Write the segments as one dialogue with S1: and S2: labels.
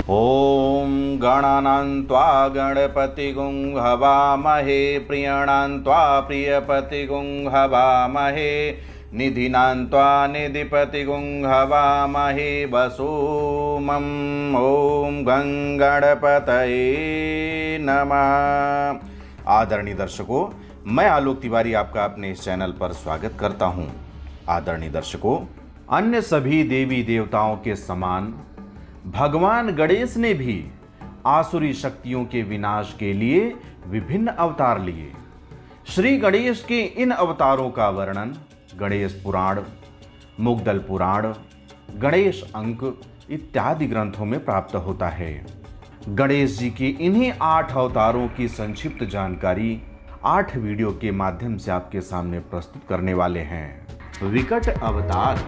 S1: ॐ गणानां त्वा गणपतिगुं हवामहे प्रियाणां त्वा प्रियपतिगुं हवामहे निधिनां त्वा निधिपतिगुं हवामहे वसोमं ॐ गं गणपतये नमः। आदरणीय दर्शकों, मैं आलोक तिवारी आपका अपने इस चैनल पर स्वागत करता हूं। आदरणीय दर्शकों, अन्य सभी देवी देवताओं के समान भगवान गणेश ने भी आसुरी शक्तियों के विनाश के लिए विभिन्न अवतार लिए। श्री गणेश के इन अवतारों का वर्णन गणेश पुराण, मुग्दल पुराण, गणेश अंक इत्यादि ग्रंथों में प्राप्त होता है। गणेश जी के इन्हीं 8 अवतारों की संक्षिप्त जानकारी 8 वीडियो के माध्यम से आपके सामने प्रस्तुत करने वाले हैं। विकट अवतार।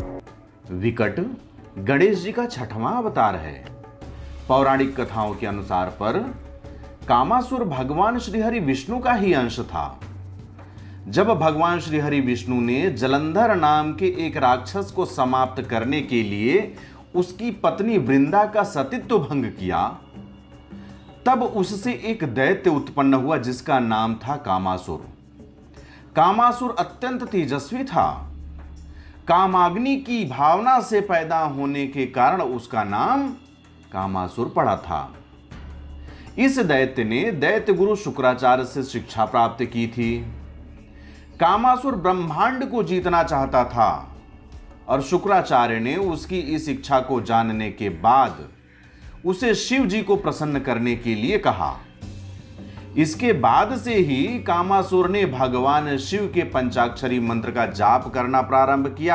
S1: विकट गणेश जी का 6वां अवतार है। पौराणिक कथाओं के अनुसार पर कामासुर भगवान श्रीहरि विष्णु का ही अंश था। जब भगवान श्रीहरि विष्णु ने जलंधर नाम के एक राक्षस को समाप्त करने के लिए उसकी पत्नी वृंदा का सतीत्व भंग किया, तब उससे एक दैत्य उत्पन्न हुआ जिसका नाम था कामासुर। कामासुर अत्यंत तेजस्वी था। कामाग्नि की भावना से पैदा होने के कारण उसका नाम कामासुर पड़ा था। इस दैत्य ने दैत्य गुरु शुक्राचार्य से शिक्षा प्राप्त की थी। कामासुर ब्रह्मांड को जीतना चाहता था और शुक्राचार्य ने उसकी इस इच्छा को जानने के बाद उसे शिव जी को प्रसन्न करने के लिए कहा। इसके बाद से ही कामासुर ने भगवान शिव के पंचाक्षरी मंत्र का जाप करना प्रारंभ किया।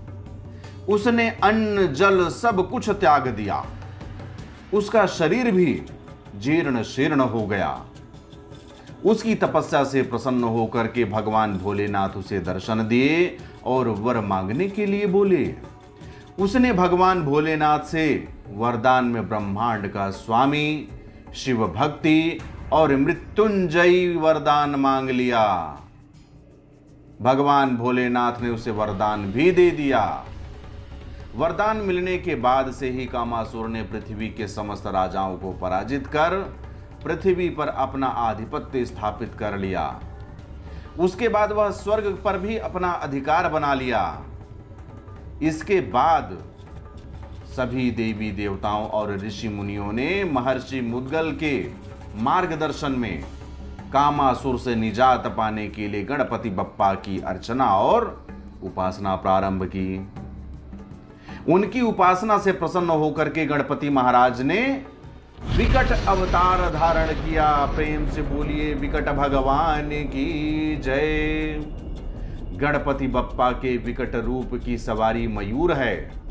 S1: उसने अन्न जल सब कुछ त्याग दिया। उसका शरीर भी जीर्ण शीर्ण हो गया। उसकी तपस्या से प्रसन्न होकर के भगवान भोलेनाथ उसे दर्शन दिए और वर मांगने के लिए बोले। उसने भगवान भोलेनाथ से वरदान में ब्रह्मांड का स्वामी, शिव भक्ति और मृत्युंजयी वरदान मांग लिया। भगवान भोलेनाथ ने उसे वरदान भी दे दिया। वरदान मिलने के बाद से ही कामासुर ने पृथ्वी के समस्त राजाओं को पराजित कर पृथ्वी पर अपना आधिपत्य स्थापित कर लिया। उसके बाद वह स्वर्ग पर भी अपना अधिकार बना लिया। इसके बाद सभी देवी देवताओं और ऋषि मुनियों ने महर्षि मुद्गल के मार्गदर्शन में कामासुर से निजात पाने के लिए गणपति बप्पा की अर्चना और उपासना प्रारंभ की। उनकी उपासना से प्रसन्न होकर के गणपति महाराज ने विकट अवतार धारण किया। प्रेम से बोलिए विकट भगवान की जय। गणपति बप्पा के विकट रूप की सवारी मयूर है।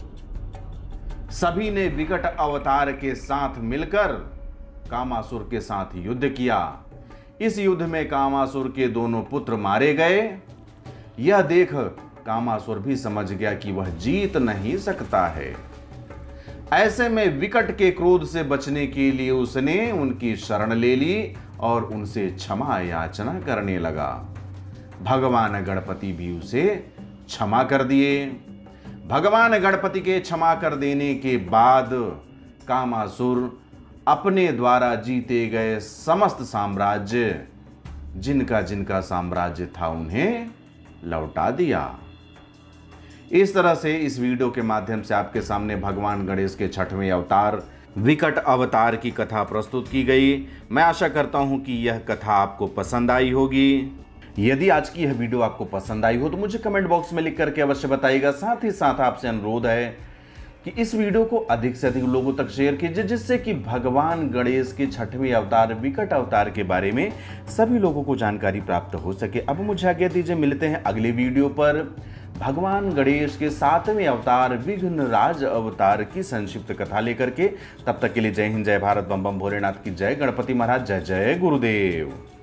S1: सभी ने विकट अवतार के साथ मिलकर कामासुर के साथ युद्ध किया। इस युद्ध में कामासुर के दोनों पुत्र मारे गए। यह देख कामासुर भी समझ गया कि वह जीत नहीं सकता है। ऐसे में विकट के क्रोध से बचने के लिए उसने उनकी शरण ले ली और उनसे क्षमा याचना करने लगा। भगवान गणपति भी उसे क्षमा कर दिए। भगवान गणपति के क्षमा कर देने के बाद कामासुर अपने द्वारा जीते गए समस्त साम्राज्य, जिनका जिनका साम्राज्य था, उन्हें लौटा दिया। इस तरह से इस वीडियो के माध्यम से आपके सामने भगवान गणेश के 6वें अवतार विकट अवतार की कथा प्रस्तुत की गई। मैं आशा करता हूं कि यह कथा आपको पसंद आई होगी। यदि आज की यह वीडियो आपको पसंद आई हो तो मुझे कमेंट बॉक्स में लिख करके अवश्य बताइएगा। साथ ही साथ आपसे अनुरोध है कि इस वीडियो को अधिक से अधिक लोगों तक शेयर कीजिए, जिससे कि भगवान गणेश के 6वें अवतार विकट अवतार के बारे में सभी लोगों को जानकारी प्राप्त हो सके। अब मुझे आज्ञा दीजिए, मिलते हैं अगले वीडियो पर भगवान गणेश के 7वें अवतार विघ्नराज अवतार की संक्षिप्त कथा लेकर के। तब तक के लिए जय हिंद, जय भारत, बम बम भोलेनाथ की जय, गणपति महाराज जय जय गुरुदेव।